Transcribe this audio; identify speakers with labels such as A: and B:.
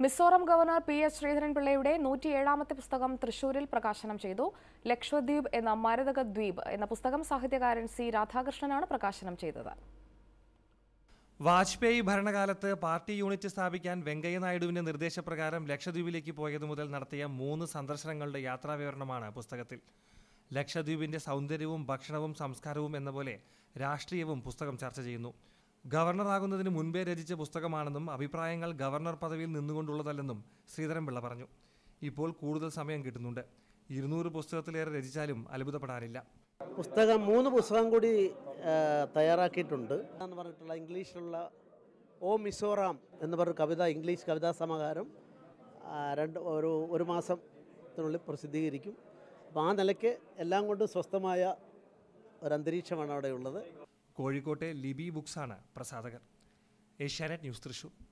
A: Mizoram governor P S. ശ്രീധരൻപിള്ളയുടെ 107ാമത്തെ പുസ്തകം തൃശൂരിൽ പ്രകാശനം ചെയ്തു. ലക്ഷദ്വീപ് എന്ന മരതക ദ്വീപ് എന്ന പുസ്തകം സാഹിത്യകാരൻ സി. രാധാകൃഷ്ണനാണ് പ്രകാശനം ചെയ്തത്.
B: വാജ്പേയി ഭരണകാലത്ത് പാർട്ടി യൂണിറ്റ് സ്ഥാപിക്കാൻ വെങ്കയ്യ നായിഡുവിന്റെ നിർദ്ദേശപ്രകാരം ലക്ഷദ്വീപിലേക്ക് പോയതു മുതൽ നടത്തിയ 3 സന്ദർശനങ്ങളുടെ യാത്രാവിവരണമാണ് പുസ്തകത്തിൽ. ലക്ഷദ്വീപിന്റെ സൗന്ദര്യവും ഭക്ഷണവും സംസ്കാരവും എന്ന പോലെ രാഷ്ട്രീയവും പുസ്തകം ചർച്ച ചെയ്യുന്നു. ഗവർണറാകുന്നതിന് മുൻപേ രചിച്ച പുസ്തകമാണെന്നും അഭിപ്രായങ്ങൾ ഗവർണർ പദവിയിൽ നിന്നുകൊണ്ടുള്ളതല്ലെന്നും ശ്രീധരൻപിള്ള പറഞ്ഞു. ഇപ്പോൾ കൂടുതൽ സമയം കിട്ടുന്നുണ്ട്. 200 പുസ്തകത്തിലേറെ രചിച്ചാലും അത്ഭുതപ്പെടാനില്ല.
C: പുസ്തകം 3 പുസ്തകം കൂടി തയ്യാറാക്കിയിട്ടുണ്ട് എന്ന് പറഞ്ഞിട്ടുള്ള ഇംഗ്ലീഷിലുള്ള ഓ മിസോറാം എന്ന് പറഞ്ഞ കവിത, ഇംഗ്ലീഷ് കവിതാ സമാഹാരം ഒരു മാസത്തിനുള്ളിൽ പ്രസിദ്ധീകരിക്കും. അപ്പോൾ ആ നിലയ്ക്ക് എല്ലാം കൊണ്ടും സ്വസ്ഥമായ ഒരു അന്തരീക്ഷമാണ് അവിടെ ഉള്ളത്.
B: കോഴിക്കോട്ടെ ലിബി ബുക്സാണ് പ്രസാധകർ. ഏഷ്യാനെറ്റ് ന്യൂസ്, തൃശൂർ.